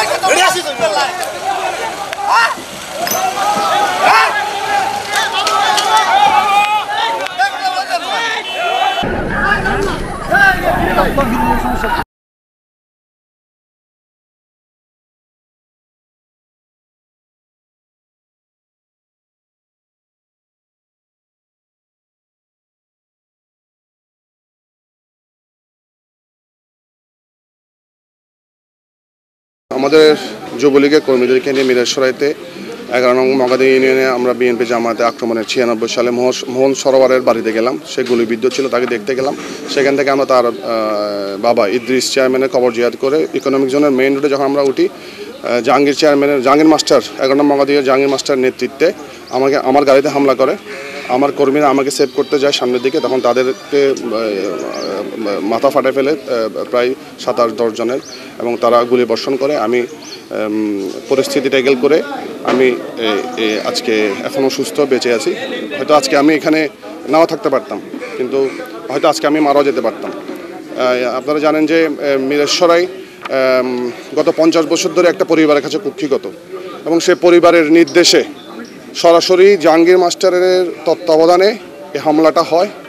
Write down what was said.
আমাদের যুবলীগের কর্মীদেরকে নিয়ে মিরসরাইতে 11 নং মগাদি ইউনিয়নে আমরা বিএনপি জামায়াতে আক্রমণের 96 সালে মোহন সরোয়ারের বাড়িতে গেলাম। সে গুলিবিদ্ধ ছিল, তাকে দেখতে গেলাম। সেখান থেকে আমরা তার বাবা ইদ্রিস চেয়ারম্যানের কবর জিয়ারত করে ইকোনমিক জোনের মেইন রোডে যখন আমরা উঠি, জাহাঙ্গীর মাস্টার 11 নং মগাদির জাহাঙ্গীর মাস্টার নেতৃত্বে আমার গাড়িতে হামলা করে। আমার কর্মীরা আমাকে সেভ করতে যায় সামনের দিকে, তখন তাদেরকে মাথা ফাটে ফেলে প্রায় 7-10 জনের, এবং তারা গুলি বর্ষণ করে। আমি পরিস্থিতি ট্যাকেল করে আমি আজকে এখনও সুস্থ বেঁচে আছি। হয়তো আজকে আমি এখানে নাও থাকতে পারতাম, কিন্তু হয়তো আজকে আমি মারাও যেতে পারতাম। আপনারা জানেন যে মিরসরাই গত 50 বছর ধরে একটা পরিবারের কাছে কুক্ষিগত, এবং সে পরিবারের নির্দেশে সরাসরি জাহাঙ্গীর মাস্টারের তত্ত্বাবধানে এই হামলাটা হয়।